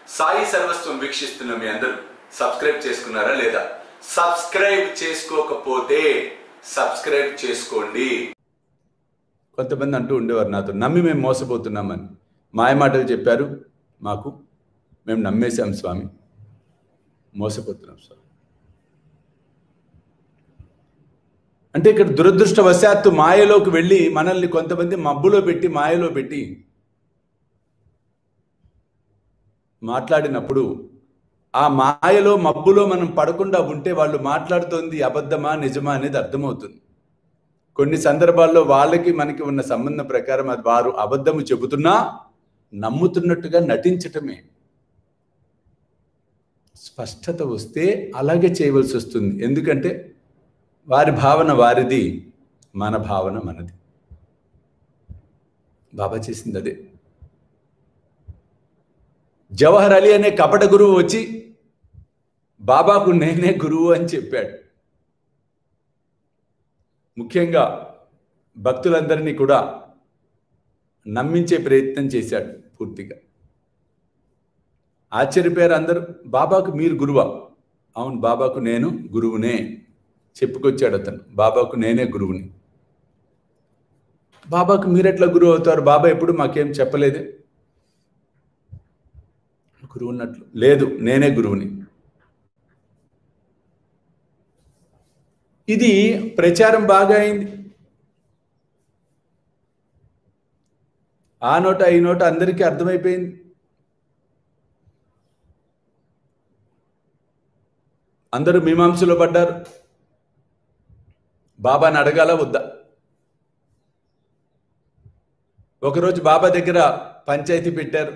సాయి సర్వస్వం వీక్షిస్తున్న మీ అందరూ సబ్స్క్రైబ్ చేసుకున్నారా లేదా? సబ్స్క్రైబ్ చేసుకోకపోతే సబ్స్క్రైబ్ చేసుకోండి. కొంతమంది అంటూ ఉండేవారు నాతో, నమ్మి మేము మోసపోతున్నామని. మాయ మాటలు చెప్పారు మాకు, మేము నమ్మేశాం స్వామి, మోసపోతున్నాం స్వామి. అంటే ఇక్కడ దురదృష్టవశాత్తు మాయలోకి వెళ్ళి మనల్ని కొంతమంది మబ్బులో పెట్టి మాయలో పెట్టి మాట్లాడినప్పుడు ఆ మాయలో మబ్బులో మనం పడకుండా ఉంటే వాళ్ళు మాట్లాడుతోంది అబద్ధమా నిజమా అనేది అర్థమవుతుంది. కొన్ని సందర్భాల్లో వాళ్ళకి మనకి ఉన్న సంబంధం ప్రకారం అది వారు అబద్ధము చెబుతున్నా నమ్ముతున్నట్టుగా నటించటమే. స్పష్టత వస్తే అలాగే చేయవలసి వస్తుంది. ఎందుకంటే వారి భావన వారిది, మన భావన మనది. బాబా చేసింది అదే. జవహర్ అలీ అనే కపట గురువు వచ్చి బాబాకు నేనే గురువు అని చెప్పాడు. ముఖ్యంగా భక్తులందరినీ కూడా నమ్మించే ప్రయత్నం చేశాడు పూర్తిగా. ఆశ్చర్యపోయారు అందరూ. బాబాకు మీరు గురువా? అవును, బాబాకు నేను గురువునే చెప్పుకొచ్చాడు అతను. బాబాకు నేనే గురువుని. బాబాకు మీరెట్లా గురువు అవుతారు? బాబా ఎప్పుడు మాకేం చెప్పలేదే. గురువు ఉన్నట్లు లేదు, నేనే గురువుని. ఇది ప్రచారం బాగా అయింది. ఆ నోట ఈ నోట అందరికీ అర్థమైపోయింది. అందరూ మీమాంసలో పడ్డారు. బాబాని అడగాల వద్దా? ఒకరోజు బాబా దగ్గర పంచాయతీ పెట్టారు.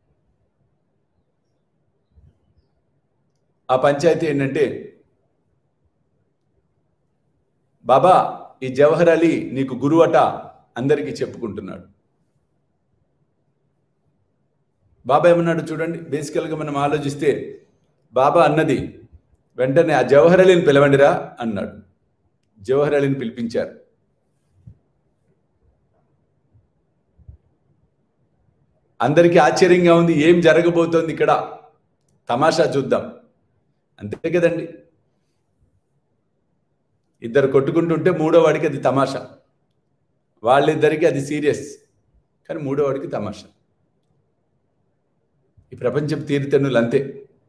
ఆ పంచాయతీ ఏంటంటే, బాబా ఈ జవహర్ అలీ నీకు గురువట అందరికీ చెప్పుకుంటున్నాడు. బాబా ఏమన్నాడు చూడండి. బేసికల్గా మనం ఆలోచిస్తే బాబా అన్నది వెంటనే ఆ జవహర్ అలీని పిలవండిరా అన్నాడు. జవహర్ అలీని పిలిపించారు. అందరికీ ఆశ్చర్యంగా ఉంది. ఏం జరగబోతోంది ఇక్కడ, తమాషా చూద్దాం. అంతే కదండి, ఇద్దరు కొట్టుకుంటుంటే మూడో వాడికి అది తమాషా, వాళ్ళిద్దరికి అది సీరియస్, కానీ మూడో వాడికి తమాషా. ఈ ప్రపంచం తీరుతెన్నులు అంతే.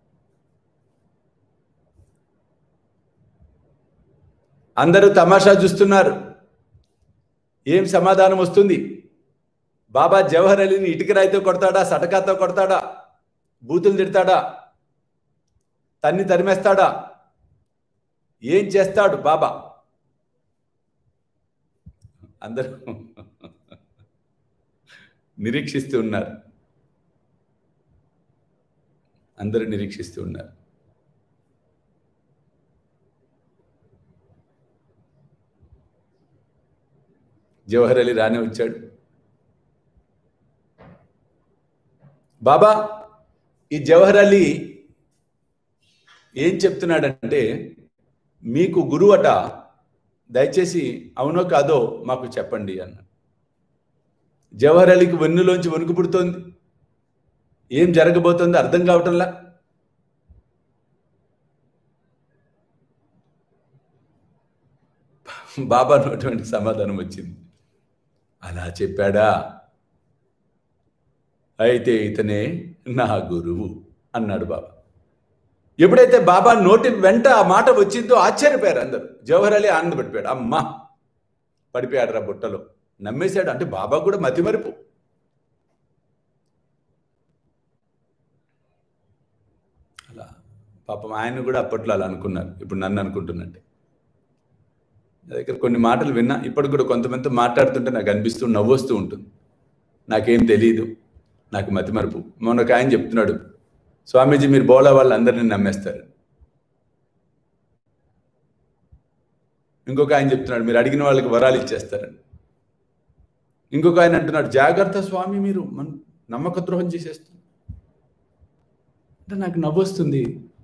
అందరూ తమాషా చూస్తున్నారు. ఏం సమాధానం వస్తుంది? బాబా జవహర్ అలీని ఇటుక రాయితో కొడతాడా, సటకాతో కొడతాడా, బూతులు తిడతాడా, తన్ని తరిమేస్తాడా, ఏం చేస్తాడు బాబా? అందరూ నిరీక్షిస్తూ ఉన్నారు. అందరూ నిరీక్షిస్తూ ఉన్నారు. జవహర్ అలీ రానే వచ్చాడు. బాబా ఈ జవహర్ అలీ ఏం చెప్తున్నాడంటే, మీకు గురువట, దయచేసి అవునో కాదో మాకు చెప్పండి అన్నాడు. జవహర్ అలీకి వెన్నులోంచి వణుకు పుడుతోంది. ఏం జరగబోతోందో అర్థం కావటంలా. బాబా నోటువంటి సమాధానం వచ్చింది. అలా చెప్పాడా? అయితే ఇతనే నా గురువు అన్నాడు బాబా. ఎప్పుడైతే బాబా నోటి వెంట ఆ మాట వచ్చిందో ఆశ్చర్యపోయారు అందరూ. జవహర్ అలీ ఆనందపడిపోయాడు. అమ్మా, పడిపోయాడు రా బుట్టలో, నమ్మేశాడు. అంటే బాబా కూడా మతిమరుపు. అలా పాపం ఆయన కూడా అప్పట్లో అలా అనుకున్నారు. ఇప్పుడు నన్ను అనుకుంటున్నట్టే. నా దగ్గర కొన్ని మాటలు విన్నా, ఇప్పటికి కూడా కొంతమందితో మాట్లాడుతుంటే నాకు అనిపిస్తూ నవ్వొస్తూ ఉంటుంది. నాకేం తెలియదు, నాకు మతిమరుపు. మొన్న ఒక ఆయన చెప్తున్నాడు, స్వామీజీ మీరు బోలా వాళ్ళందరినీ నమ్మేస్తారు. ఇంకొక ఆయన చెప్తున్నాడు, మీరు అడిగిన వాళ్ళకి వరాలు ఇచ్చేస్తారని. ఇంకొక ఆయన అంటున్నాడు, జాగ్రత్త స్వామి, మీరు నమ్మక ద్రోహం చేసేస్తారు. అంటే నాకు నవ్వొస్తుంది.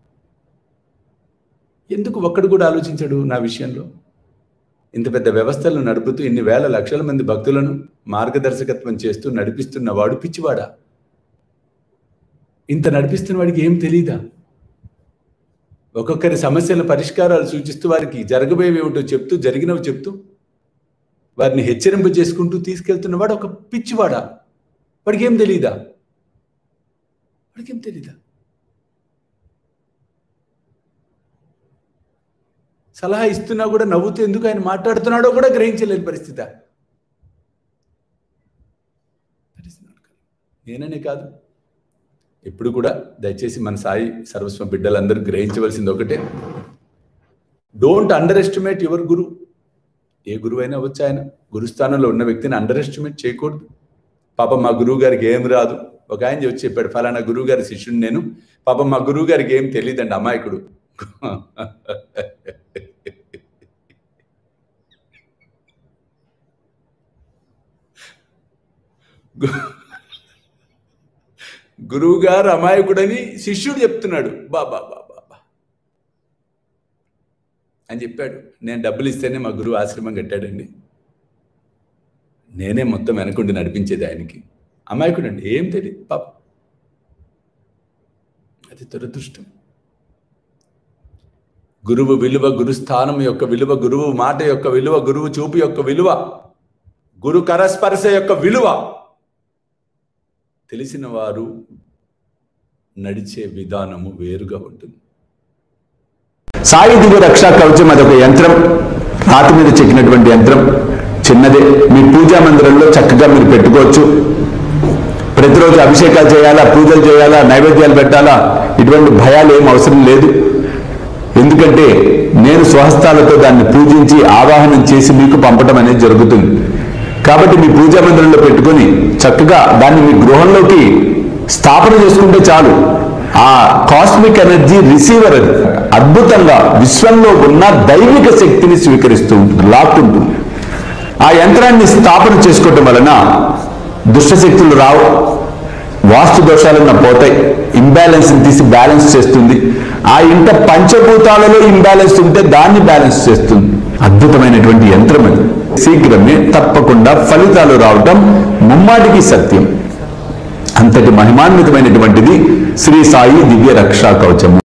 ఎందుకు ఒక్కడు కూడా ఆలోచించాడు నా విషయంలో? ఇంత పెద్ద వ్యవస్థలను నడుపుతూ ఇన్ని వేల లక్షల మంది భక్తులను మార్గదర్శకత్వం చేస్తూ నడిపిస్తున్న వాడు పిచ్చివాడా? ఇంత నడిపిస్తున్న వాడికి ఏం తెలీదా? ఒక్కొక్కరి సమస్యల పరిష్కారాలు సూచిస్తూ వారికి జరగబోయేవి ఏమిటో చెప్తూ జరిగినవి చెప్తూ వారిని హెచ్చరింపు చేసుకుంటూ తీసుకెళ్తున్నవాడు ఒక పిచ్చివాడా? వాడికి ఏం తెలీదా? వాడికేం తెలీదా? సలహా ఇస్తున్నా కూడా నవ్వుతూ ఎందుకు ఆయన మాట్లాడుతున్నాడో కూడా గ్రహించలేని పరిస్థితి. నేననే కాదు, ఎప్పుడు కూడా దయచేసి మన సాయి సర్వస్వం బిడ్డలందరూ గ్రహించవలసింది ఒకటే, don't underestimate your guru. ఏ గురువు అయినా వచ్చి ఆయన గురుస్థానంలో ఉన్న వ్యక్తిని అండర్ ఎస్టిమేట్ చేయకూడదు. పాపం మా గురువు గారికి ఏం రాదు. ఒక ఆయన వచ్చి చెప్పాడు, ఫలానా గురువు గారి శిష్యుని నేను, పాపం మా గురువు గారికి ఏం తెలియదండి, అమాయకుడు. గురువు గారు అమాయకుడని శిష్యుడు చెప్తున్నాడు. బాబా బాబా అని చెప్పాడు. నేను డబ్బులు ఇస్తేనే మా గురువు ఆశ్రమం కట్టాడండి, నేనే మొత్తం వెనకుండి నడిపించేది ఆయనకి. అమాయకుడు అండి, ఏం తెలియదు పాప. అది దురదృష్టం. గురువు విలువ, గురుస్థానం యొక్క విలువ, గురువు మాట యొక్క విలువ, గురువు చూపు యొక్క విలువ, గురు కరస్పర్శ యొక్క విలువ తెలిసిన వారు నడిచే విధానము వేరుగా ఉంటుంది. సాయి దివ్య రక్షా కవచం అదొక యంత్రం, రాతి మీద చెక్కినటువంటి యంత్రం, చిన్నదే. మీ పూజా మందిరంలో చక్కగా మీరు పెట్టుకోవచ్చు. ప్రతిరోజు అభిషేకాలు చేయాలా, పూజలు చేయాలా, నైవేద్యాలు పెట్టాలా, ఇటువంటి భయాలు ఏం అవసరం లేదు. ఎందుకంటే నేను స్వహస్తాలతో దాన్ని పూజించి ఆవాహనం చేసి మీకు పంపడం అనేది జరుగుతుంది. కాబట్టి మీ పూజా మందిరంలో పెట్టుకొని చక్కగా దాన్ని మీ గృహంలోకి స్థాపన చేసుకుంటే చాలు. ఆ కాస్మిక్ ఎనర్జీ రిసీవర్ అది అద్భుతంగా విశ్వంలో ఉన్న దైవిక శక్తిని స్వీకరిస్తూ ఉంటుంది, లాక్కుంటుంది. ఆ యంత్రాన్ని స్థాపన చేసుకోవటం వలన దుష్టశక్తులు రావు, వాస్తు దోషాలన్న పోతాయి, ఇంబ్యాలెన్స్ని తీసి బ్యాలెన్స్ చేస్తుంది. ఆ ఇంట పంచభూతాలలో ఇంబ్యాలెన్స్ ఉంటే దాన్ని బ్యాలెన్స్ చేస్తుంది. అద్భుతమైనటువంటి యంత్రం అది. శీఘ్రమే తప్పకుండా ఫలితాలు రావటం ముమ్మాటికి సత్యం. అంతటి మహిమాన్వితమైనటువంటిది శ్రీ సాయి దివ్య రక్షా కవచము.